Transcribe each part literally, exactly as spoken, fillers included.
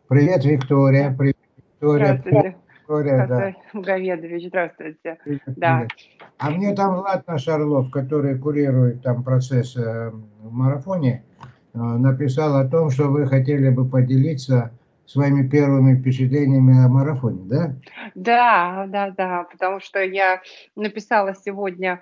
Привет, Виктория. Да. Привет, Виктория. Привет, Здравствуйте, Виктория, да. Хасай Магомедович, здравствуйте. Привет, Да. привет. А мне там Влад наш Орлов, который курирует там процесс э, в марафоне, э, написал о том, что вы хотели бы поделиться своими первыми впечатлениями о марафоне, да? Да, да, да, потому что я написала сегодня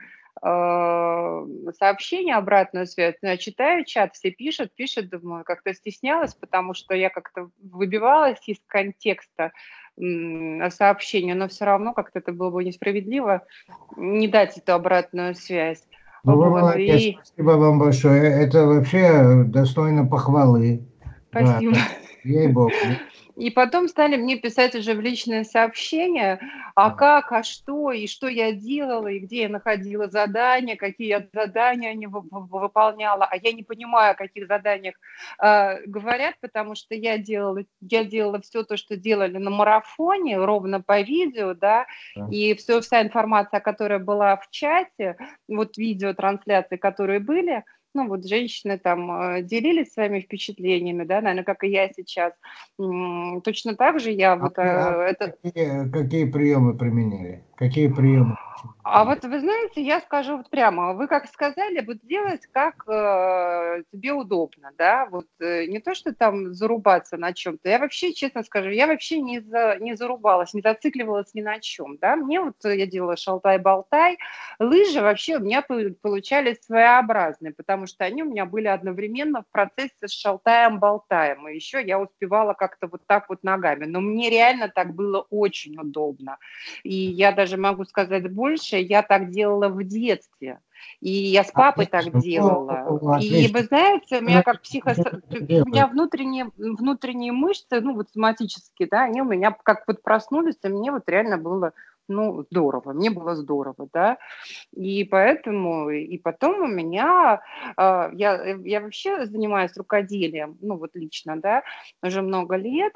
э, сообщение, обратную связь. Ну, я читаю чат, все пишут, пишут, думаю, как-то стеснялась, потому что я как-то выбивалась из контекста м, сообщения, но все равно как-то это было бы несправедливо не дать эту обратную связь. Ну, вы Вот, молодец, и спасибо вам большое. Это вообще достойно похвалы. Да, спасибо. да, ей-богу. И потом стали мне писать уже в личные сообщения, а как, а что, и что я делала, и где я находила задания, какие я задания не вы- вы- выполняла. А я не понимаю, о каких заданиях э, говорят, потому что я делала, я делала все то, что делали на марафоне, ровно по видео, да, Да. и все, вся информация, которая была в чате, вот видеотрансляции, которые были, ну вот женщины там э, делились своими впечатлениями, да, наверное, как и я сейчас. М, точно так же я А вот, э, вы, а вы это какие, какие приемы применили? Какие приемы? а вот вы знаете, я скажу вот прямо, вы как сказали, вот делать как э, тебе удобно, да, вот э, не то, что там зарубаться на чем-то. Я вообще, честно скажу, я вообще не, за, не зарубалась, не зацикливалась ни на чем, да. Мне вот э, я делала шалтай-болтай, лыжи вообще у меня пол- получались своеобразные, потому что они у меня были одновременно в процессе с шалтаем-болтаем, и еще я успевала как-то вот так вот ногами, но мне реально так было очень удобно. И я даже могу сказать больше, я так делала в детстве. И я с папой так Отлично, делала. о, И вы отлично. знаете, у меня как психо... У меня Делаю. внутренние, внутренние мышцы, ну вот соматические, да, они у меня как вот проснулись, и мне вот реально было, ну, здорово, мне было здорово, да. И поэтому, и потом у меня, а, я, я вообще занимаюсь рукоделием, ну вот лично, да, уже много лет,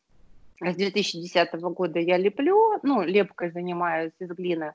с две тысячи десятого года я леплю, ну, лепкой занимаюсь из глины.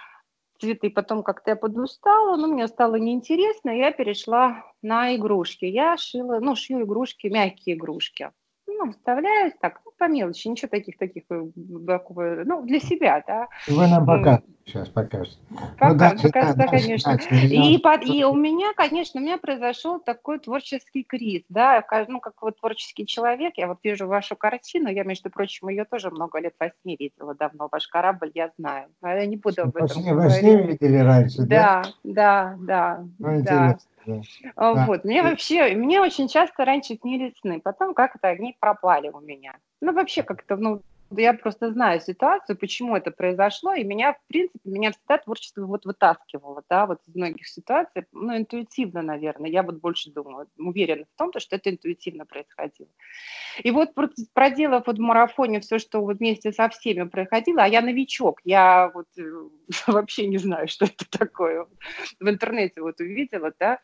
Цветы потом как-то я подустала, но мне стало неинтересно, я перешла на игрушки. Я шила, ну, шью игрушки, мягкие игрушки. Ну, вставляюсь так, ну, по мелочи, ничего таких, таких, э, такого, ну, для себя, да. И вы нам М, покажете сейчас, покажете. Ну, Пока, дальше, пока, да, да, дальше, конечно. дальше. Я И, вас под, и у прошу. меня, конечно, у меня произошел такой творческий криз, да, ка- ну, как вот творческий человек, я вот вижу вашу картину, я, между прочим, ее тоже много лет во сне видела давно, ваш корабль, я знаю, но я не буду об Во этом сне, во сне говорить. видели раньше, да? Да, да, да, Ну, да. интересно, да. А, Да. Вот, мне И- вообще, мне очень часто раньше снились сны, потом как-то они пропали у меня. Ну, вообще как-то, ну, я просто знаю ситуацию, почему это произошло, и меня, в принципе, меня всегда творчество вот вытаскивало, да, вот из многих ситуаций, ну, интуитивно, наверное, я вот больше думаю, уверена в том, то, что это интуитивно происходило. И вот проц проделав вот в марафоне все, что вот вместе со всеми проходила, а я новичок, я вот, э, вообще не знаю, что это такое. В интернете вот увидела, да.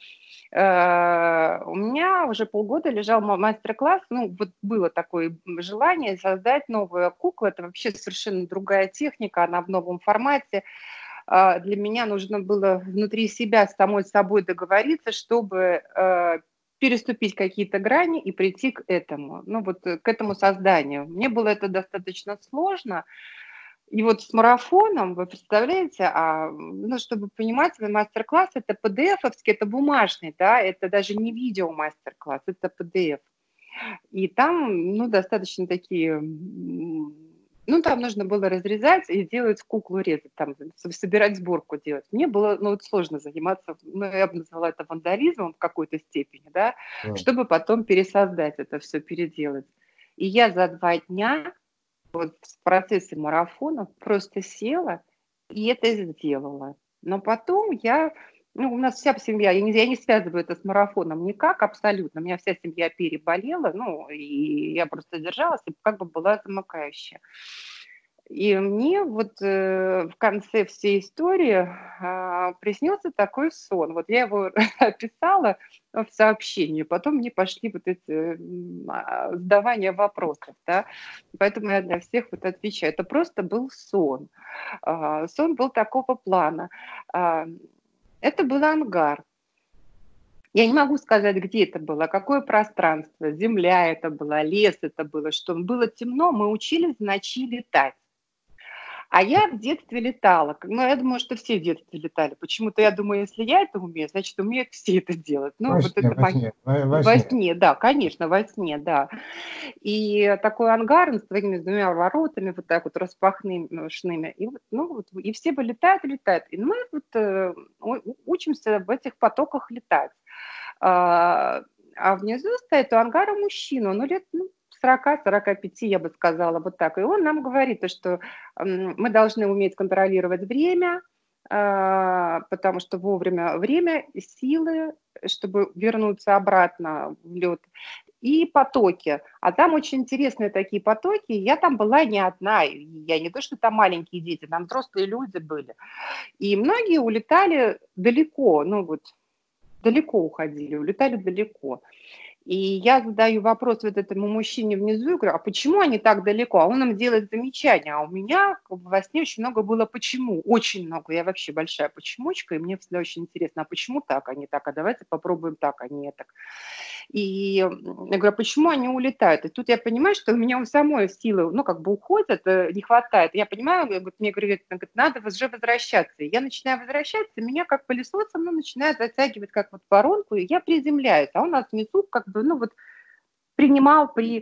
Э, у меня уже полгода лежал ма мастер-класс. Ну, вот было такое, м, желание создать новую куклу. Это вообще совершенно другая техника, она в новом формате. А, для меня нужно было внутри себя с самой собой договориться, чтобы, э, переступить какие-то грани и прийти к этому, ну, вот, э, к этому созданию. Мне было это достаточно сложно. И вот с марафоном, вы представляете, а, ну, чтобы понимать, мой мастер-класс — это пи ди эфовский, это бумажный, да, это даже не видео мастер-класс, это пи ди эф. И там, ну, достаточно такие, м, ну, там нужно было разрезать и делать куклу, резать, там, с- собирать сборку делать. Мне было, ну, вот сложно заниматься, ну, я бы назвала это вандализмом в какой-то степени, да, Да. чтобы потом пересоздать это все, переделать. И я за два дня вот в процессе марафона просто села и это сделала. Но потом я, ну, у нас вся семья, я не, я не связываю это с марафоном никак абсолютно. У меня вся семья переболела, ну, и я просто держалась, и как бы была замыкающая. И мне вот э, в конце всей истории а, приснился такой сон. Вот я его описала в сообщении, потом мне пошли вот эти м, а, задавания вопросов, да, поэтому я для всех вот отвечаю. Это просто был сон. А, сон был такого плана. А, Это был ангар. Я не могу сказать, где это было, какое пространство, земля это была, лес это было, что было темно, мы учились в ночи летать. А я в детстве летала. Ну, я думаю, что все в детстве летали. Почему-то я думаю, если я это умею, значит, умеют все это делать. Ну, Во вот сне, это во мой... сне, во, во Во сне. сне, да, конечно, во сне, да. И такой ангар с такими двумя воротами, вот так вот распахнышными. И, вот, ну, вот, и все бы летают и летают. И мы вот, э, учимся в этих потоках летать. А, а внизу стоит у ангара мужчина, ну, лет ну, сорок-сорок пять, я бы сказала, вот так. И он нам говорит, то, что м, мы должны уметь контролировать время, а, потому что вовремя время, силы, чтобы вернуться обратно в лед, и потоки. А там очень интересные такие потоки. Я там была не одна. Я не то, что там маленькие дети, там взрослые люди были. И многие улетали далеко, ну вот далеко уходили, улетали далеко. И я задаю вопрос вот этому мужчине внизу, и говорю, а почему они так далеко? А он нам делает замечание, а у меня как бы во сне очень много было почему, очень много. Я вообще большая почемучка, и мне всегда очень интересно, а почему так, а не так, а давайте попробуем так, а не так. И я говорю, а почему они улетают? И тут я понимаю, что у меня у самой силы, ну, как бы уходят, э, не хватает. Я понимаю, говорит, мне говорят, надо уже возвращаться. И я начинаю возвращаться, меня как пылесосом, ну, начинает затягивать как вот воронку, и я приземляюсь. А у нас внизу как бы, ну, вот принимал при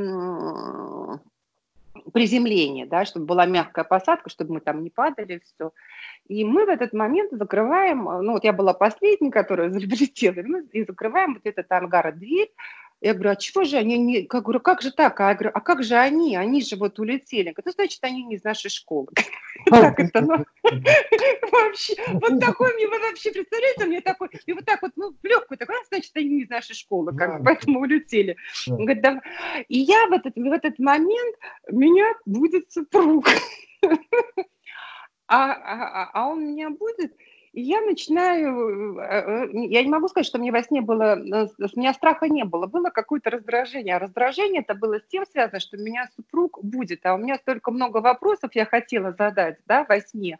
м, приземлении, да, чтобы была мягкая посадка, чтобы мы там не падали, все. И мы в этот момент закрываем, ну вот я была последней, которая залетела, и мы и закрываем вот этот ангар, дверь. Я говорю, а чего же они не... Как, говорю, как же так? А я говорю, а как же они? Они же вот улетели. Говорю, ну, значит, они не из нашей школы. Так это, ну, вообще, вот такой мне, вы вообще представляете, мне такой, и вот так вот, ну, в легкую такой, значит, они не из нашей школы, как бы, Да, поэтому улетели. да. Он говорит, да. И я в этот, в этот момент, меня будет супруг. А, а, а он у меня будет, и я начинаю, э, э, я не могу сказать, что мне во сне было, э, с- у меня страха не было, было какое-то раздражение. А раздражение это было с тем связано, что у меня супруг будет, а у меня столько много вопросов я хотела задать, да, во сне.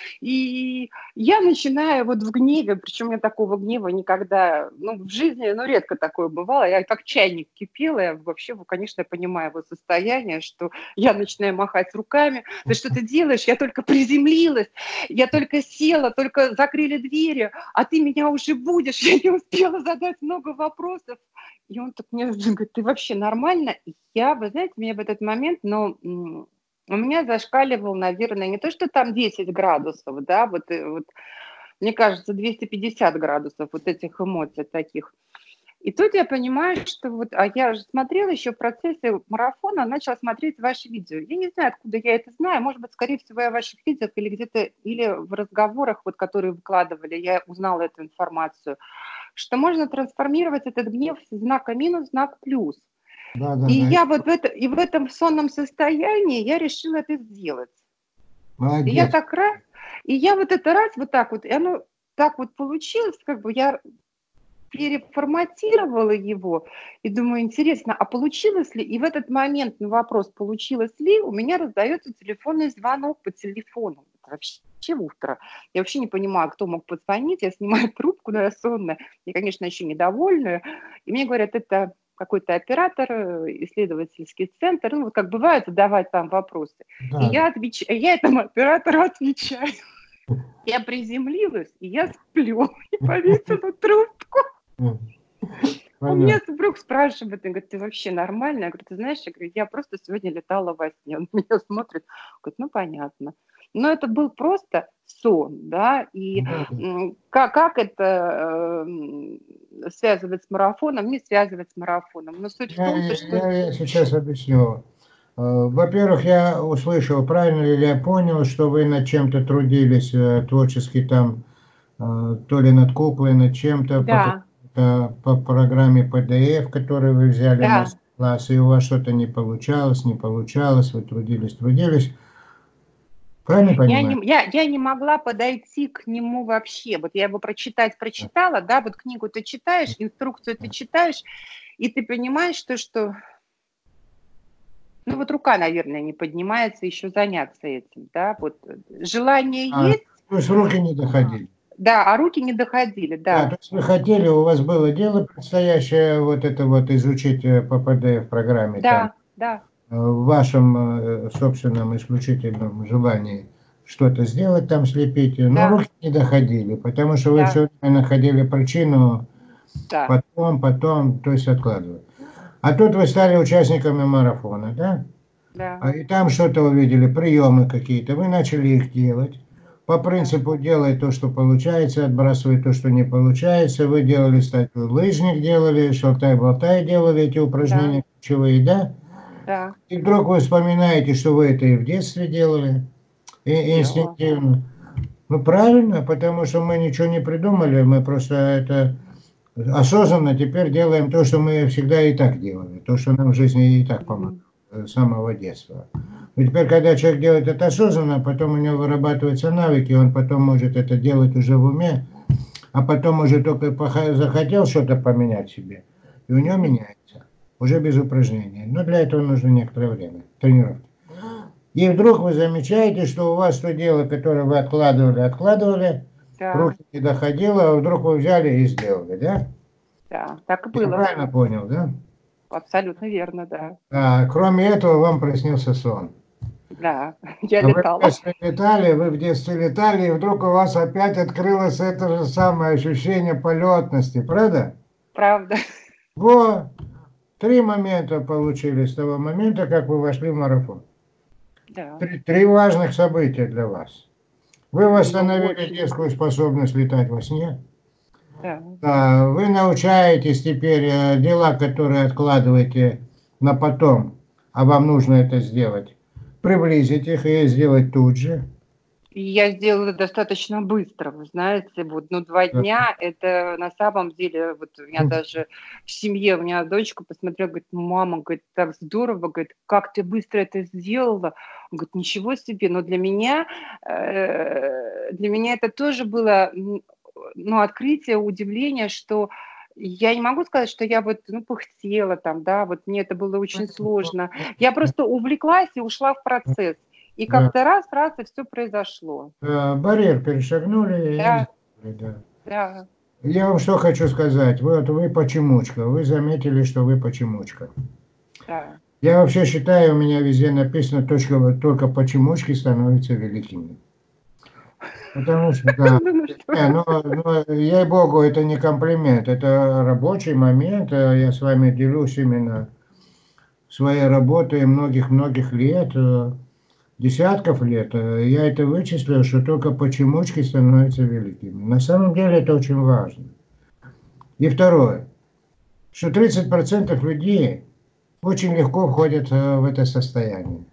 И я начинаю вот в гневе, причем у меня такого гнева никогда, ну, в жизни, ну, редко такое бывало. Я как чайник кипела, я вообще, ну, конечно, я понимаю его состояние, что я начинаю махать руками. Ты что ты делаешь? Я только приземлилась, я только села, только закрыли двери, а ты меня уже будешь. Я не успела задать много вопросов. И он так мне говорит, ты вообще нормально? И я, вы знаете, меня в этот момент, ну, у меня зашкаливал, наверное, не то, что там десять градусов, да, вот, э, вот мне кажется, двести пятьдесят градусов вот этих эмоций таких. И тут я понимаю, что вот, а я же смотрела еще в процессе марафона, начала смотреть ваши видео. Я не знаю, откуда я это знаю, может быть, скорее всего, я в ваших видео или где-то, или в разговорах, вот, которые выкладывали, я узнала эту информацию, что можно трансформировать этот гнев с знака минус в знак плюс. Да, да, И да. я вот в, это, и в этом сонном состоянии я решила это сделать. И я Молодец. так раз, и я вот это раз, вот так вот, и оно так вот получилось, как бы я переформатировала его, и думаю, интересно, а получилось ли? И в этот момент на вопрос, получилось ли, у меня раздается телефонный звонок по телефону. Это вообще утро. Я вообще не понимаю, кто мог позвонить. Я снимаю трубку, но я сонная. Я, конечно, еще недовольная. И мне говорят, это какой-то оператор, исследовательский центр, ну, вот как бывает, задавать там вопросы. И Да, я, отвеч... я этому оператору отвечаю. Я приземлилась, и я сплю, и повесила трубку. да. У меня Понятно. супруг спрашивает, он говорит, ты вообще нормальная? Я говорю, ты знаешь, я говорю, я просто сегодня летала во сне. Он меня смотрит, говорит, ну понятно. Но это был просто сон, да, и Да, да. м, как, как это э, связывать с марафоном, не связывать с марафоном. Но суть в Я, том, то, что... я, я сейчас объясню. Э, Во-первых, я услышал, правильно ли я понял, что вы над чем-то трудились э, творчески там, э, то ли над куклой, над чем-то по, Да, какой-то- по программе P D F, которую вы взяли да. мастер-класс, и у вас что-то не получалось, не получалось, вы трудились, трудились. Правильно Я понимаю? не, я, я не могла подойти к нему вообще. Вот я его прочитать Да, прочитала, да, вот книгу ты читаешь, инструкцию ты да. читаешь, и ты понимаешь, что, что ну вот рука, наверное, не поднимается еще заняться этим, да, вот э, желание А, есть, то есть руки не доходили. Да, а руки не доходили, Да, да. то есть вы хотели, у вас было дело предстоящее, вот это вот изучить э, П П Д в программе, там, Да, да, э, в вашем э, собственном исключительном желании что-то сделать там, слепить, но да, руки не доходили, потому что вы да, все время находили причину да, потом, потом, то есть откладывали. А тут вы стали участниками марафона, да? да, А и там что-то увидели, приемы какие-то, вы начали их делать. По да, принципу делай то, что получается, отбрасывай то, что не получается. Вы делали статью лыжник, делали, шалтай-болтай делали эти да, упражнения ключевые, да? да, И вдруг вы вспоминаете, что вы это и в детстве делали, и делала. инстинктивно. Ну правильно, потому что мы ничего не придумали, мы просто это осознанно теперь делаем то, что мы всегда и так делали, то, что нам в жизни и так помогает Мгм. с самого детства. И теперь, когда человек делает это осознанно, потом у него вырабатываются навыки, он потом может это делать уже в уме, а потом уже только захотел что-то поменять себе, и у него Мгм. меняется, уже без упражнений. Но для этого нужно некоторое время, тренировки. И вдруг вы замечаете, что у вас то дело, которое вы откладывали, откладывали, Да, руки не доходило, а вдруг вы взяли и сделали, да? да, так и Я было. правильно понял, да? Абсолютно верно, да. А, кроме этого, вам приснился сон. Да, я А вы в летала. детстве летали, вы в детстве летали, и вдруг у вас опять открылось это же самое ощущение полетности, правда? Правда. Во, три момента получили с того момента, как вы вошли в марафон. Да. Три, три важных события для вас. Вы Ну, восстановили очень. детскую способность летать во сне. Да. Да, вы научаетесь теперь э, дела, которые откладываете на потом, а вам нужно это сделать, приблизить их и сделать тут же. И я сделала достаточно быстро, вы знаете, вот, ну, два Да. дня- это на самом деле, вот у меня даже в семье, у меня дочка посмотрела, говорит: "Ну, мама, говорит, так здорово, говорит, как ты быстро это сделала". Говорит: "Ничего себе". Но для меня, э, для меня это тоже было, м, ну, открытие, удивление, что я не могу сказать, что я вот, ну, пыхтела там, да, вот мне это было очень сложно. Я просто увлеклась и ушла в процесс. И Да. как-то раз, раз, и все произошло. Э, Барьер перешагнули и Да, сделали, да. да, Я вам что хочу сказать. Вот вы почемучка. Вы заметили, что вы почемучка. да. Я вообще считаю, у меня везде написано, точка, только почемучки становятся великими. Потому что, да, Думаю, что не, ну, ну, ей-богу, это не комплимент, это рабочий момент. э, Я с вами делюсь именно своей работой многих-многих лет, э, десятков лет. э, Я это вычислил, что только почемучки становятся великими. На самом деле это очень важно. И второе, что тридцать процентов людей очень легко входят э, в это состояние.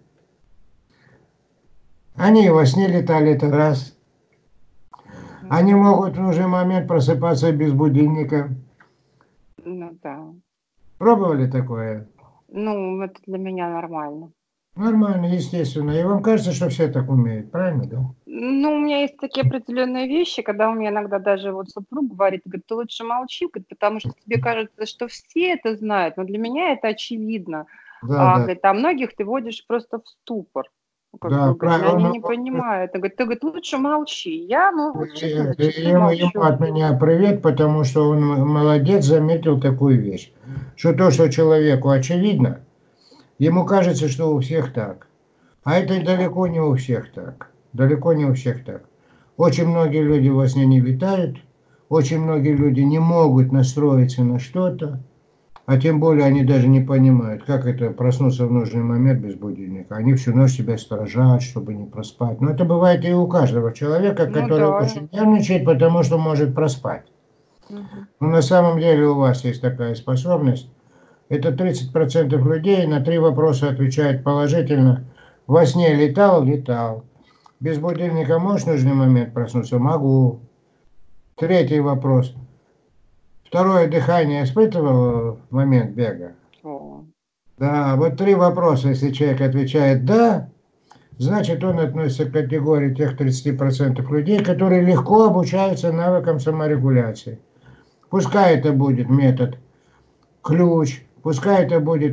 Они и во сне летали, это раз. Они Мгм. могут в нужный момент просыпаться без будильника. Ну да. Пробовали такое? Ну, это для меня нормально. Нормально, естественно. И вам кажется, что все так умеют, правильно, да? Ну, у меня есть такие определенные вещи, когда у меня иногда даже вот супруг говорит, говорит: "Ты лучше молчи, говорит, потому что тебе кажется, что все это знают, но для меня это очевидно. Да, А, да, говорит, а многих ты вводишь просто в ступор". Ну, как да, бы, говорит, но они правильно. не понимают. Он говорит: "Ты, говорит, лучше молчи". Я, ну, вот честно, зачастую Ему, ему молчу. от меня привет, потому что он молодец, заметил такую вещь, что то, что человеку очевидно, ему кажется, что у всех так. А это Да. далеко не у всех так. Далеко не у всех так. Очень многие люди во сне не летают, очень многие люди не могут настроиться на что-то, а тем более они даже не понимают, как это проснуться в нужный момент без будильника. Они всю ночь себя сторожат, чтобы не проспать. Но это бывает и у каждого человека, Ну который да. очень нервничает, потому что может проспать. Мгм. Но на самом деле у вас есть такая способность. Это тридцать процентов людей на три вопроса отвечает положительно. Во сне летал, летал. Без будильника можешь в нужный момент проснуться? Могу. Третий вопрос. Второе дыхание испытывал в момент бега? О. Да, вот три вопроса, если человек отвечает «да», значит он относится к категории тех тридцати процентов людей, которые легко обучаются навыкам саморегуляции. Пускай это будет метод ключ, пускай это будет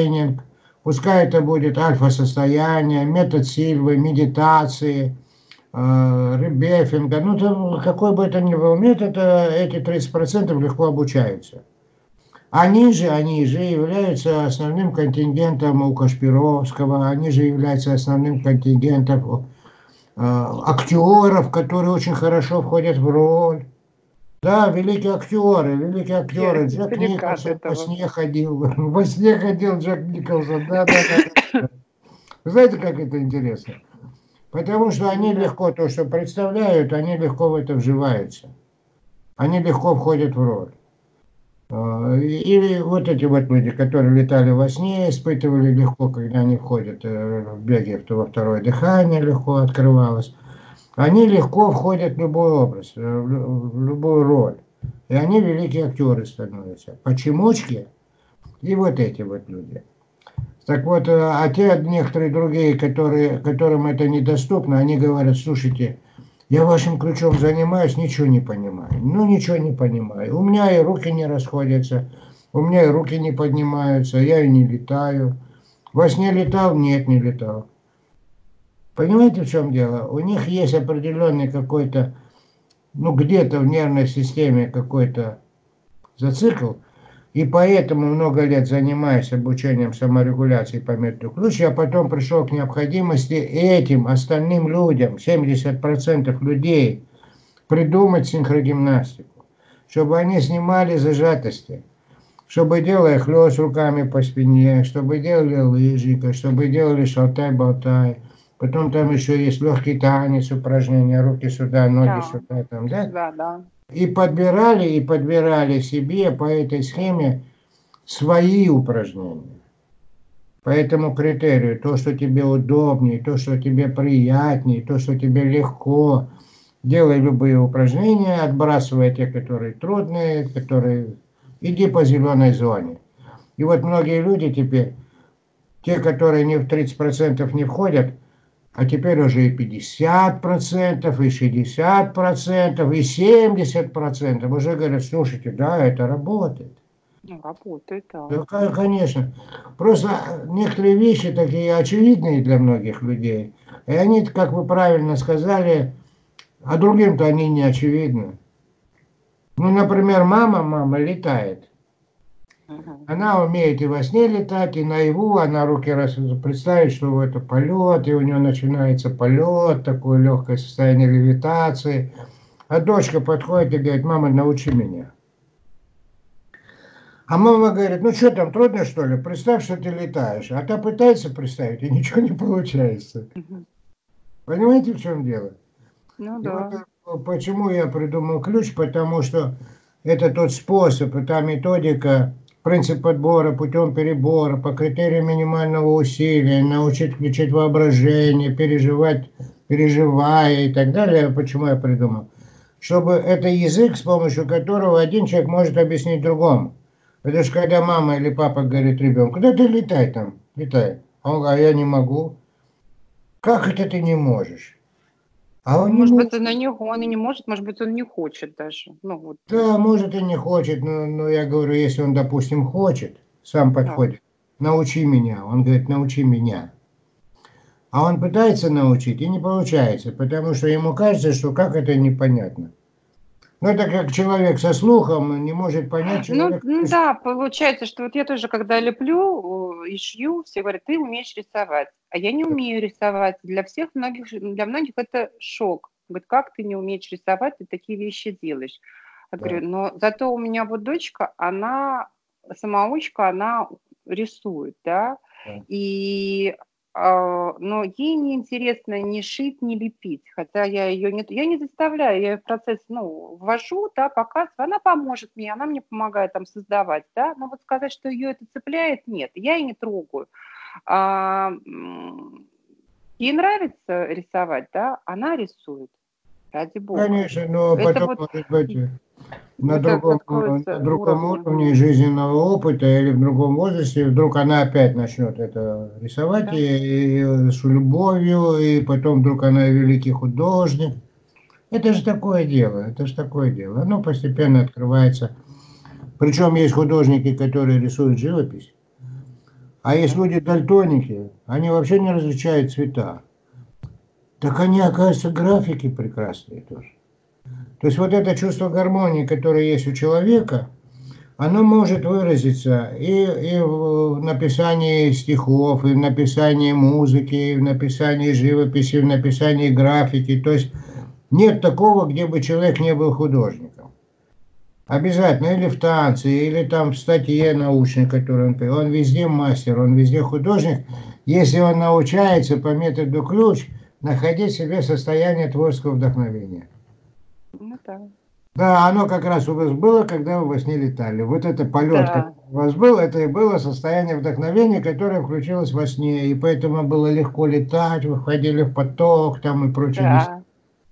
аутотренинг, пускай это будет альфа-состояние, метод Сильвы, медитации, э, ребефинга, ну, там, какой бы это ни был метод, э, эти тридцать процентов легко обучаются. Они же, они же являются основным контингентом у Кашпировского, они же являются основным контингентом у э, актеров, которые очень хорошо входят в роль. Да, великие актеры, великие Я актеры. Джек далека от Николсон во этого. сне ходил. Во сне ходил Джек Николсон. Да, да, да, да. Вы знаете, как это интересно? Потому что они Да. легко то, что представляют, они легко в это вживаются. Они легко входят в роль. А, Или вот эти вот люди, которые летали во сне, испытывали легко, когда они входят э, в беге, то во второе дыхание легко открывалось. Они легко входят в любой образ, э, в лю- в любую роль. И они великие актеры становятся. Почемучки и вот эти вот люди. Так вот, э, а те некоторые другие, которые, которым это недоступно, они говорят, слушайте, я вашим ключом занимаюсь, ничего не понимаю. Ну, ничего не понимаю. У меня и руки не расходятся, у меня и руки не поднимаются, я и не летаю. Во сне летал? Нет, не летал. Понимаете, в чем дело? У них есть определенный какой-то, ну, где-то в нервной системе какой-то зацикл, и поэтому много лет занимаясь обучением саморегуляции по методу ключ, я потом пришел к необходимости этим остальным людям, семьдесят процентов людей, придумать синхрогимнастику, чтобы они снимали зажатости, чтобы делали хлёст руками по спине, чтобы делали лыжика, чтобы делали шалтай-болтай. Потом там еще есть легкий танец, упражнения, руки сюда, ноги Да, сюда, там, да? да, да. И подбирали, и подбирали себе по этой схеме свои упражнения. По этому критерию, то, что тебе удобнее, то, что тебе приятнее, то, что тебе легко. Делай любые упражнения, отбрасывай те, которые трудные, которые... Иди по зеленой зоне. И вот многие люди теперь, те, которые не в тридцать процентов не входят, а теперь уже и пятьдесят процентов, и шестьдесят процентов, и семьдесят процентов уже говорят, слушайте, да, это работает. Ну, работает, да. Да, ко- конечно. Просто некоторые вещи такие очевидные для многих людей. И они, как вы правильно сказали, а другим-то они не очевидны. Ну, например, мама, мама летает. Мгм. Она умеет и во сне летать, и наяву, она руки раз представит, что это полет, и у нее начинается полет, такое легкое состояние левитации. А дочка подходит и говорит, мама, научи меня. А мама говорит, ну что там, трудно что ли? Представь, что ты летаешь. А та пытается представить, и ничего не получается. Мгм. Понимаете, в чем дело? Ну И вот да. э, почему я придумал ключ, потому что это тот способ, и та методика, принцип подбора путем перебора, по критерию минимального усилия, научить включить воображение, переживать, переживая и так далее. Почему я придумал? Чтобы это язык, с помощью которого один человек может объяснить другому. Потому что когда мама или папа говорит ребенку, да ты летай там, летай. А он говорит, а я не могу. Как это ты не можешь? А он не Может быть, может. на него он и не может, может быть, он не хочет даже. Ну вот, Да, может и не хочет, но, но я говорю, если он, допустим, хочет, сам да. подходит, научи меня. Он говорит, научи меня. А он пытается научить, и не получается, потому что ему кажется, что как это непонятно. Ну, это как человек со слухом не может понять Ну, человека. м, да, получается, что вот я тоже, когда леплю э, и шью, все говорят, ты умеешь рисовать, а я не умею рисовать. Для всех многих, ж- для многих это шок. Говорят, как ты не умеешь рисовать, ты такие вещи делаешь. Я Да, говорю, но зато у меня вот дочка, она самоучка, она рисует, да, да. и а, но ей не интересно ни шить, ни лепить, хотя я ее не, я не заставляю, я ее в процесс, ну, ввожу, да, показываю, она поможет мне, она мне помогает там создавать, да, но вот сказать, что ее это цепляет, нет, я и не трогаю. А, м, ей нравится рисовать, да, она рисует, ради бога. Конечно, но Это потом, вот, может быть, на это другом, э, на откроется другом уровни. уровне жизненного опыта или в другом возрасте, вдруг она опять начнет это рисовать Да. и, и с любовью, и потом вдруг она великий художник. Это же такое дело, это же такое дело. Оно постепенно открывается. Причем есть художники, которые рисуют живопись, а есть Да. люди дальтоники, они вообще не различают цвета. Так они, оказывается, графики прекрасные тоже. То есть вот это чувство гармонии, которое есть у человека, оно может выразиться и, и в написании стихов, и в написании музыки, и в написании живописи, и в написании графики. То есть нет такого, где бы человек не был художником. Обязательно или в танце, или там в статье научной, которую он пишет. Он везде мастер, он везде художник, если он научается по методу ключ находить в себе состояние творческого вдохновения. Ну да. Да, оно как раз у вас было, когда вы во сне летали. Вот это полет, Да. который у вас был, это и было состояние вдохновения, которое включилось во сне. И поэтому было легко летать, вы входили в поток там и прочее. Да.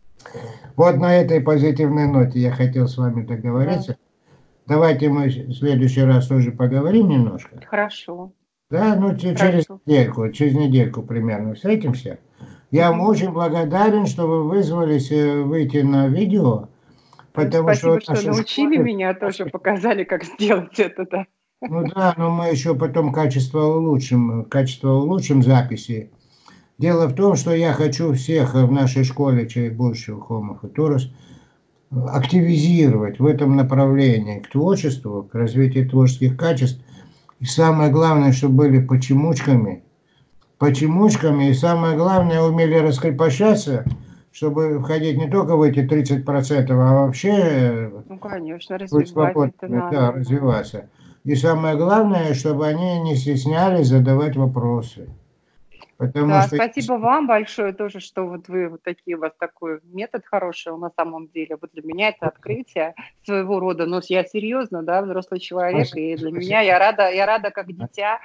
Вот на этой позитивной ноте я хотел с вами договориться. Да. Давайте мы в следующий раз тоже поговорим немножко. Хорошо. Да, ну через Хорошо. недельку, через недельку примерно встретимся. Я вам очень благодарен, что вы вызвались выйти на видео. Потому Спасибо, что, что научили школе, меня, тоже показали, как сделать это, да. Ну да, но мы еще потом качество улучшим, качество улучшим записи. Дело в том, что я хочу всех в нашей школе «Человек будущего Homo Futurus» активизировать в этом направлении к творчеству, к развитию творческих качеств. И самое главное, чтобы были почемучками, почемучками, и самое главное, умели раскрепощаться, чтобы входить не только в эти тридцать процентов, а вообще ну, конечно, быть свободными, да, развиваться. И самое главное, чтобы они не стеснялись задавать вопросы. Потому да, что... спасибо вам большое тоже, что вот вы вот такие, у вас такой метод хороший на самом деле. Вот для меня это открытие своего рода, но я серьезно, да, взрослый человек, спасибо, и для спасибо. меня я рада, я рада как дитя.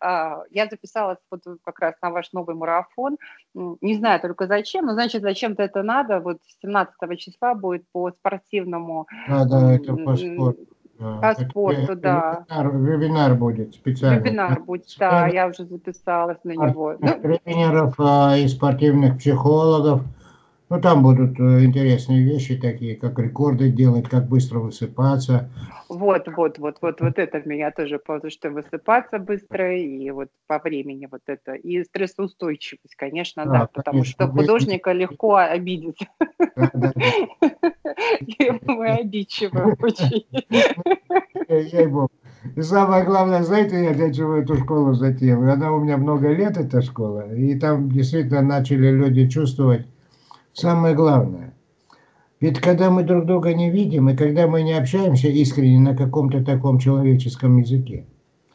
Я записалась вот как раз на ваш новый марафон, не знаю только зачем, но значит зачем-то это надо. Вот семнадцатого числа будет по спортивному. Да, да, это по спорту. По это спорту, да. Вебинар, вебинар будет специально. Вебинар будет, да, я уже записалась на него. Тренеров и спортивных психологов. Ну, там будут интересные вещи такие, как рекорды делать, как быстро высыпаться. Вот, вот, вот, вот, вот это меня тоже, потому что высыпаться быстро и вот по времени вот это. И стрессоустойчивость, конечно, да, да потому конечно. Что художника легко обидеть. Да, да, да. Мы обидчивы очень. Ей-богу. И самое главное, знаете, я для чего эту школу затеял? Она у меня много лет, эта школа, и там действительно начали люди чувствовать самое главное. Ведь когда мы друг друга не видим, и когда мы не общаемся искренне на каком-то таком человеческом языке,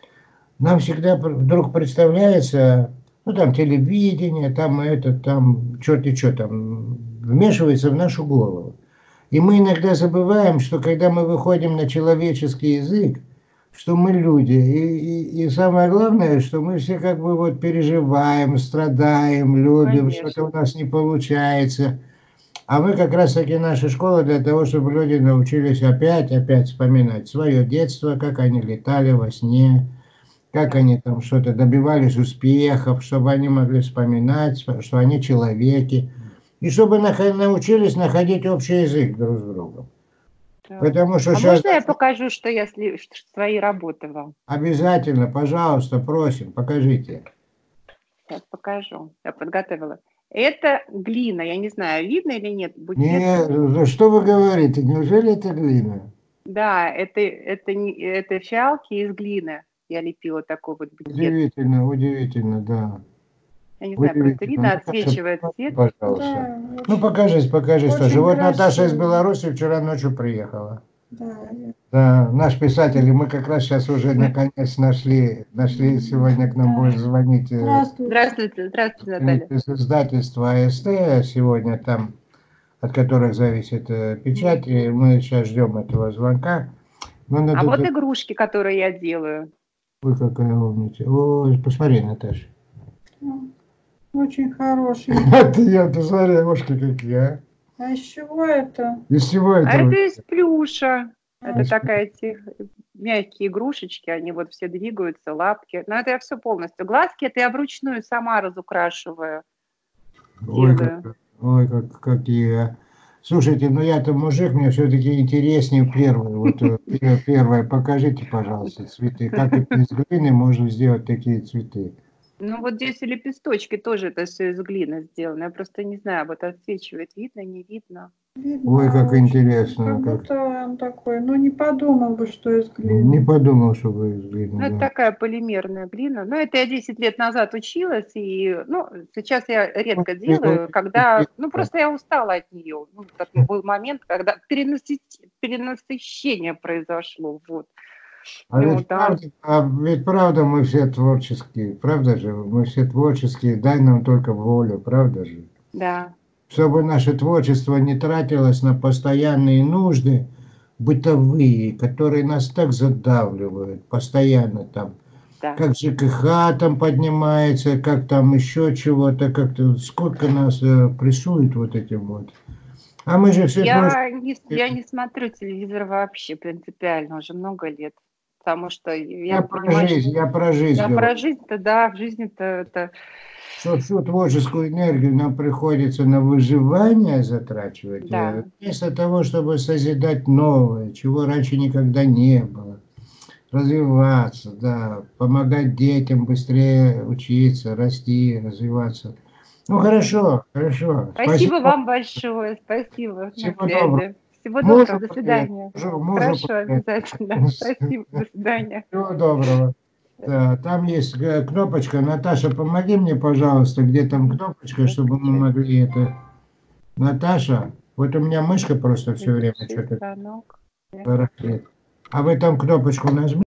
нам всегда вдруг представляется, ну там телевидение, там это, там что-то, что там, вмешивается в нашу голову. И мы иногда забываем, что когда мы выходим на человеческий язык, что мы люди. И, и, и самое главное, что мы все как бы вот переживаем, страдаем, любим, что-то у нас не получается. А мы как раз таки наша школа для того, чтобы люди научились опять, опять вспоминать свое детство, как они летали во сне, как они там что-то добивались успехов, чтобы они могли вспоминать, что они человеки. И чтобы научились находить общий язык друг с другом. Да. Потому что а сейчас... можно я покажу, что я свои работы вам? Обязательно, пожалуйста, просим, покажите. Сейчас покажу. Я подготовила. Это глина. Я не знаю, видно или нет. Букет. Нет, что вы говорите? Неужели это глина? Да, это, это, это фиалки из глины. Я лепила такой вот букет. Удивительно, удивительно, да. Я не знаю, просто видно, отсвечивает свет. Пожалуйста. Да, ну, покажись, покажись тоже. Вот Наташа из Беларуси вчера ночью приехала. Да. Да, наш писатель, и мы как раз сейчас уже наконец нашли, нашли сегодня к нам будет звонить. Здравствуйте, здравствуйте, здравствуйте, Наталья. Издательство АСТ сегодня там, от которых зависит печать, и мы сейчас ждем этого звонка. Но а вот игрушки, которые я делаю. Ой, какая умница. Ой, посмотри, Наташа. Очень хороший. А ты, я, ты смотри, ушки какие, а? А из чего это? Из чего это? А это из плюша. А, это такая тих... мягкие игрушечки, они вот все двигаются, лапки. Но это я все полностью. Глазки это я вручную сама разукрашиваю. Ой, как, ой как, какие. Слушайте, ну я-то мужик, мне все-таки интереснее первое. Вот первое, покажите, пожалуйста, цветы. Как из глины можно сделать такие цветы? Ну, вот здесь и лепесточки тоже это все из глины сделано. Я просто не знаю, вот отсвечивает, видно, не видно. Видно Ой, как очень. интересно, Как как- будто он такой, ну не подумал бы, что из глины. Не подумал, что вы из Ну, глины, это да. такая полимерная глина. Ну, это я десять лет назад училась, и, ну, сейчас я редко Ну, делаю, это когда, очень ну, интересно. просто я устала от нее. Ну, такой был момент, когда перенасыщ- перенасыщение произошло, вот. А Ну, ведь да, правда, а ведь правда мы все творческие, правда же? Мы все творческие, дай нам только волю, правда же? да, Чтобы наше творчество не тратилось на постоянные нужды бытовые, которые нас так задавливают, постоянно там, да. как ЖКХ там поднимается, как там еще чего-то, как-то сколько нас э, прессует вот этим вот. А мы же все творческие. Я не, с- я не смотрю телевизор вообще принципиально уже много лет, потому что я Я про понимаю, что жизнь, я про жизнь я говорю. про жизнь-то, да, в жизни-то это, Что всю творческую энергию нам приходится на выживание затрачивать, да. э, вместо того, чтобы созидать новое, чего раньше никогда не было. Развиваться, да, помогать детям быстрее учиться, расти, развиваться. Ну, хорошо, хорошо. Спасибо Спасибо. вам большое, спасибо, на Всего доброго. связи. Всего доброго, Мужу до привет. свидания. Мужу, мужу Хорошо, привет. обязательно. Спасибо, до свидания. Всего доброго. Да, там есть э, кнопочка. Наташа, помоги мне, пожалуйста, где там кнопочка, чтобы мы могли это... Наташа, вот у меня мышка просто все время Запиши что-то звонок. барахлит. А вы там кнопочку нажмите.